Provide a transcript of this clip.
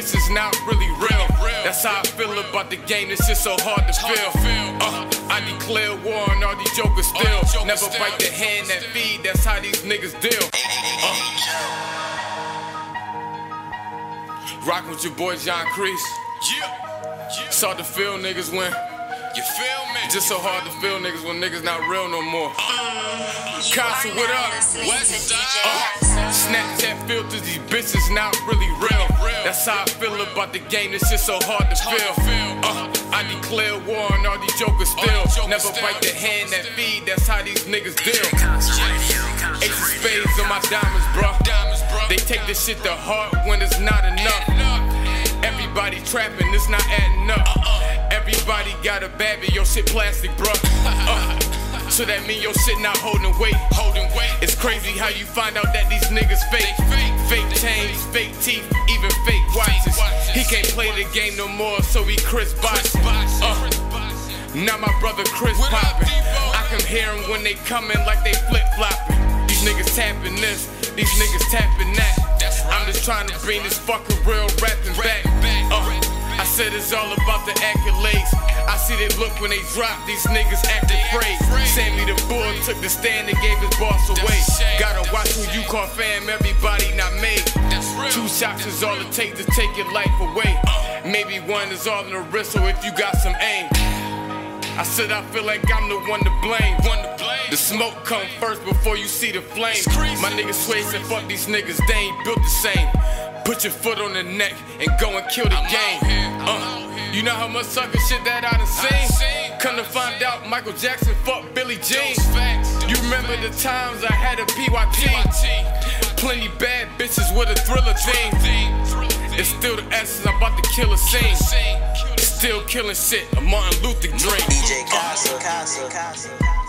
bitches not really real. That's how I feel about the game, this shit so hard to feel. I declare war on all these jokers still. Never bite the hand that feed, that's how these niggas deal. Rockin' with your boy John Kreese. It's hard to feel niggas when you feel me? Just so hard to feel niggas when niggas not real no more. Casa, what up? Snapchat filters, these bitches not really real. That's how I feel about the game, this shit so hard to feel. I declare war on all these jokers still. Never bite the hand that feed, that's how these niggas deal. Ace of spades on my diamonds, bro. They take this shit to heart when it's not enough. Everybody trapping, it's not adding up. Everybody got a bad, but your shit plastic, bro. So that mean your shit not holding weight. It's crazy how you find out that these niggas fake. Fake chains, fake teeth, even fake watches. He can't play the game no more, so he Chris boxing. Now my brother Chris popping. I can hear him when they coming like they flip-flopping. These niggas tapping this, these niggas tapping that. I'm just trying to bring this fucking real rapping back. I said it's all about the accolades. I see they look when they drop, these niggas act afraid. Sammy the Bull took the stand and gave his boss away. Gotta watch who you call fam, everybody not made. 2 shots is all it takes to take your life away. Maybe 1 is all in the wrist, so if you got some aim. I said I feel like I'm the one to blame. The smoke come first before you see the flame. My niggas sway said fuck these niggas, they ain't built the same. Put your foot on the neck and go and kill the game. You know how much sucker shit that I done seen? Come to find out Michael Jackson fucked Billie Jean. You remember the times I had a PYT? Plenty bad bitches with a Thriller theme. It's still the essence, I'm about to kill a scene. Still killing shit, a Martin Luther dream. DJ Casa.